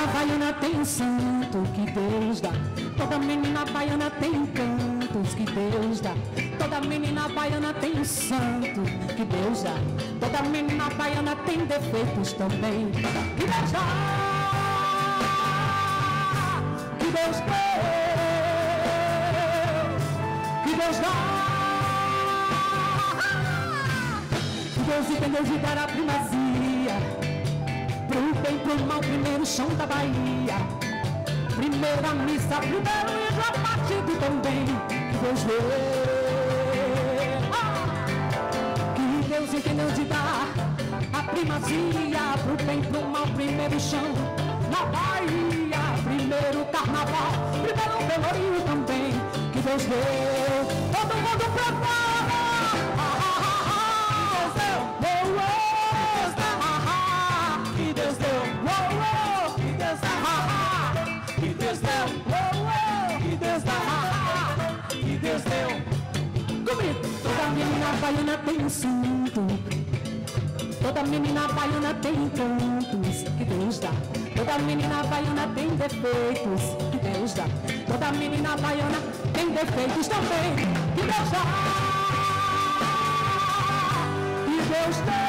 baiana tem santo que Deus dá. Toda menina baiana tem encantos que Deus dá. Toda menina baiana tem santo que Deus dá. Toda menina baiana tem defeitos também que Deus dá. Que Deus deu, que Deus dá. Que Deus entendeu de dar a primazia pro bem, pro mal, primeiro chão da Bahia. Primeira missa, primeiro e já partido também. Que Deus deu, que Deus entendeu de dar a primazia pro bem, pro mal, primeiro chão na Bahia. Primeiro carnaval, primeiro velorio também. Que Deus deu, todo mundo prepara. Que Deus deu, que Deus deu, que Deus deu, que Deus deu, que Deus deu. Comigo. Toda menina baiana tem um santo. Toda menina baiana tem encantos que Deus dá. Toda menina baiana tem defeitos que Deus dá. Toda menina baiana tem defeitos também que Deus dá. Que Deus dá.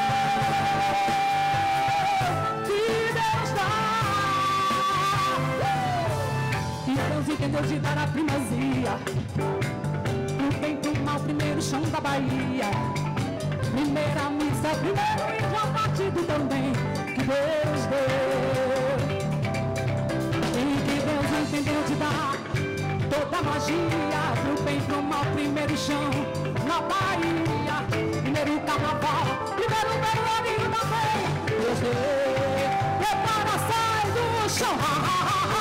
Entendeu de dar a primazia pro bem, pro mal, primeiro chão da Bahia. Primeira missa, primeiro e já partido também que Deus deu. E que Deus entendeu de dar toda a magia pro bem, pro mal, primeiro chão na Bahia. Primeiro carnaval, primeiro velorio também Deus deu. Prepara, sai do chão, ha, ha, ha, ha.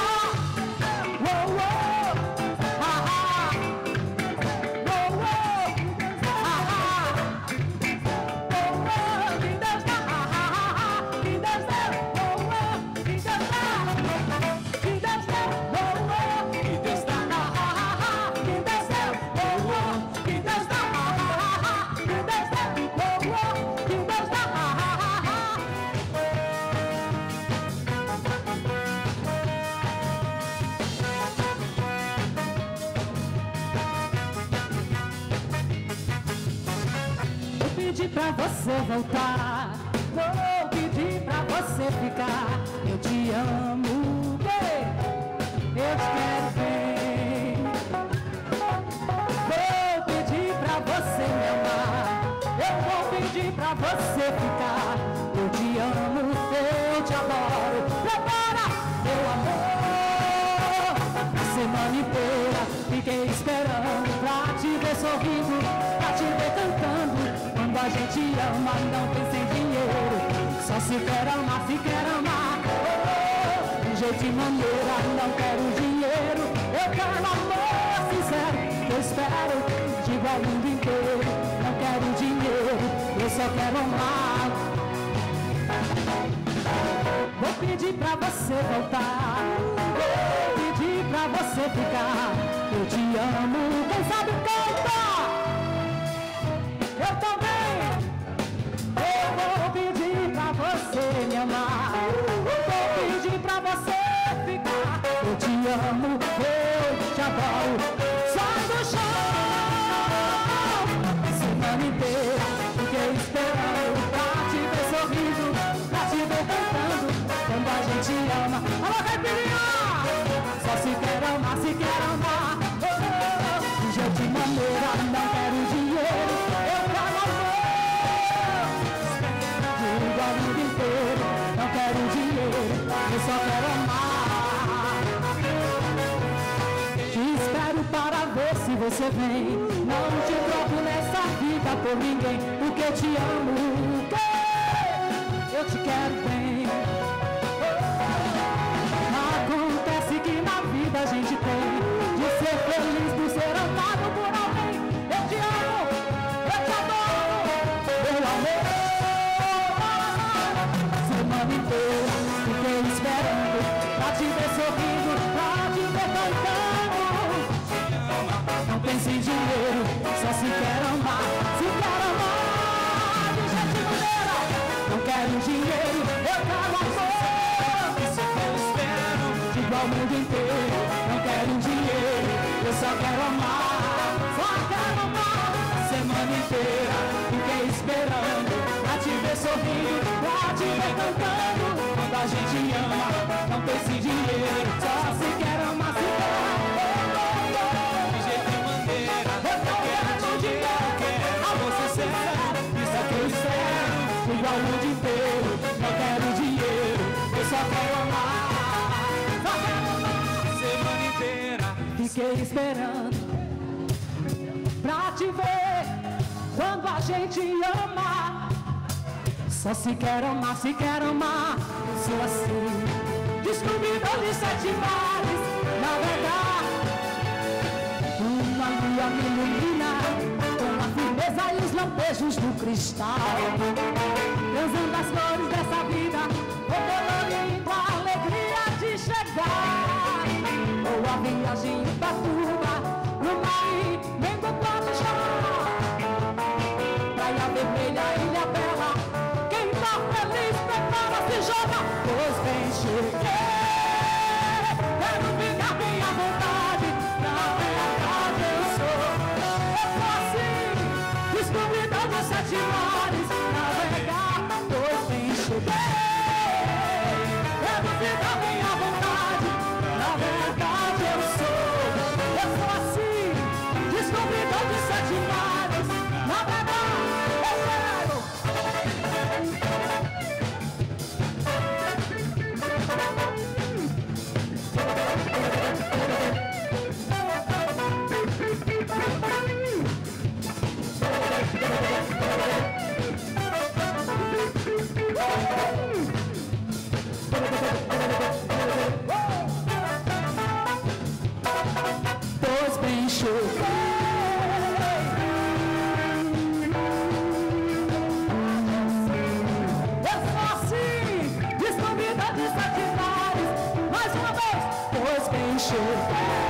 Pra você voltar, vou pedir pra você ficar. Eu te amo, bem, eu te quero bem. Vou pedir pra você me amar, eu vou pedir pra você ficar. Eu te amo, eu te adoro. Prepara, meu amor. A semana inteira fiquei esperando pra te ver sorrindo, pra te ver cantando. Quando a gente ama, não pensa em dinheiro. Só se quer amar, se quer amar. De jeito e maneira, não quero dinheiro. Eu quero amor sincero. Eu espero de igual o mundo inteiro. Não quero dinheiro, eu só quero amar. Vou pedir pra você voltar. Vou pedir pra você ficar. Eu te amo, quem sabe canta. Eu também. Eu vou pedir pra você me amar. Vou pedir pra você ficar. Eu te amo, eu te adoro. Sai do chão. Semana inteira fiquei esperando pra te ver sorrindo, pra te ver cantando. Quando a gente ama, alô, caipirinha! Só se quer amar, se quer amar. De jeito e maneira, não quero dinheiro. Eu quero amor. Igual o mundo inteiro, não quero dinheiro, eu só quero amar. Te espero para ver se você vem. Não te troco nessa vida por ninguém, porque eu te amo, eu te quero bem. Acontece que na vida a gente tem de ser feliz, de ser amado por alguém. Eu te amo, eu te adoro, meu amor. Semana inteira fiquei esperando pra te ver sorrindo, pra te ver cantando. Não pense em dinheiro, só se quer amar, se quer amar. De jeito e maneira, não quero dinheiro, eu quero amor. Se quero esperar. te ver cantando. Quando a gente ama, não pense dinheiro. Só se quer amar, se quer. De jeito e maneira, Eu não quero dinheiro, quero amor sincero. isso é que eu espero. Igual o mundo inteiro, não quero dinheiro. Eu só quero amar, só quero amar. Semana inteira, Fiquei esperando pra te ver quando a gente ama. Só se quer amar, se quer amar. Eu sou assim, descobridor de 7 mares. Na verdade, uma lua me ilumina com a firmeza e os lampejos do cristal. Transando as cores dessa vida, vou colorindo a alegria de chegar. Ou a viagem da turma, no mar vendo quando chorar. Praia vermelha, ilha bela, quem tá feliz prepara-se, joga. Pois bem, cheguei, quero ficar bem à vontade. Na verdade eu sou assim, descobridor dos 7 mares. Navegar, pois bem, cheguei, quero ficar bem à vontade. Na verdade eu sou assim, descobridor dos 7 mares. Navegar, eu quero. Pois bem, cheguei. Eu sou assim, descobridor de 7 mares. Mais uma vez. Pois bem, cheguei.